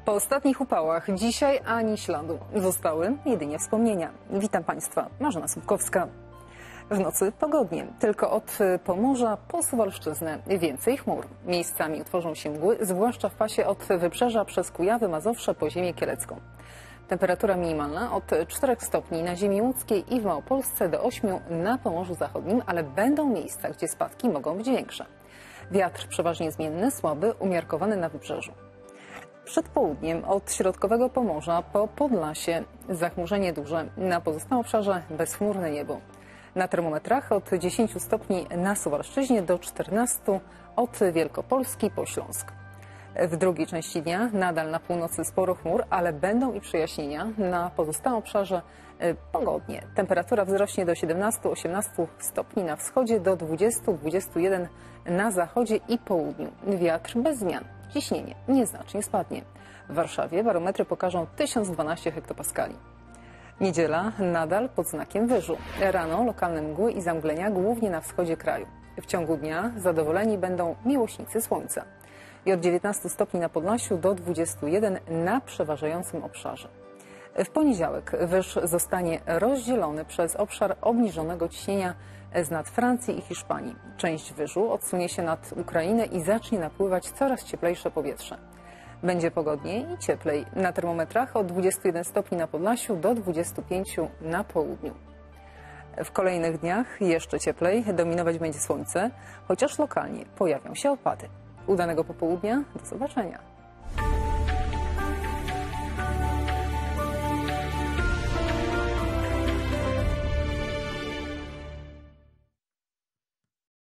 Po ostatnich upałach dzisiaj ani śladu. Zostały jedynie wspomnienia. Witam Państwa, Marzena Słupkowska. W nocy pogodnie, tylko od Pomorza po Suwalszczyznę więcej chmur. Miejscami utworzą się mgły, zwłaszcza w pasie od Wybrzeża przez Kujawy, Mazowsze po ziemię kielecką. Temperatura minimalna od 4 stopni na ziemi łódzkiej i w Małopolsce do 8 na Pomorzu Zachodnim, ale będą miejsca, gdzie spadki mogą być większe. Wiatr przeważnie zmienny, słaby, umiarkowany na wybrzeżu. Przed południem od środkowego Pomorza po Podlasie zachmurzenie duże, na pozostałym obszarze bezchmurne niebo. Na termometrach od 10 stopni na Suwalszczyźnie do 14 od Wielkopolski po Śląsk. W drugiej części dnia nadal na północy sporo chmur, ale będą i przejaśnienia. Na pozostałym obszarze pogodnie. Temperatura wzrośnie do 17-18 stopni na wschodzie, do 20-21 na zachodzie i południu. Wiatr bez zmian. Ciśnienie nieznacznie spadnie. W Warszawie barometry pokażą 1012 hektopaskali. Niedziela nadal pod znakiem wyżu. Rano lokalne mgły i zamglenia głównie na wschodzie kraju. W ciągu dnia zadowoleni będą miłośnicy słońca. I od 19 stopni na Podlasiu do 21 na przeważającym obszarze. W poniedziałek wyż zostanie rozdzielony przez obszar obniżonego ciśnienia z nad Francji i Hiszpanii. Część wyżu odsunie się nad Ukrainę i zacznie napływać coraz cieplejsze powietrze. Będzie pogodniej i cieplej. Na termometrach od 21 stopni na Podlasiu do 25 na południu. W kolejnych dniach jeszcze cieplej, dominować będzie słońce, chociaż lokalnie pojawią się opady. Udanego popołudnia, do zobaczenia.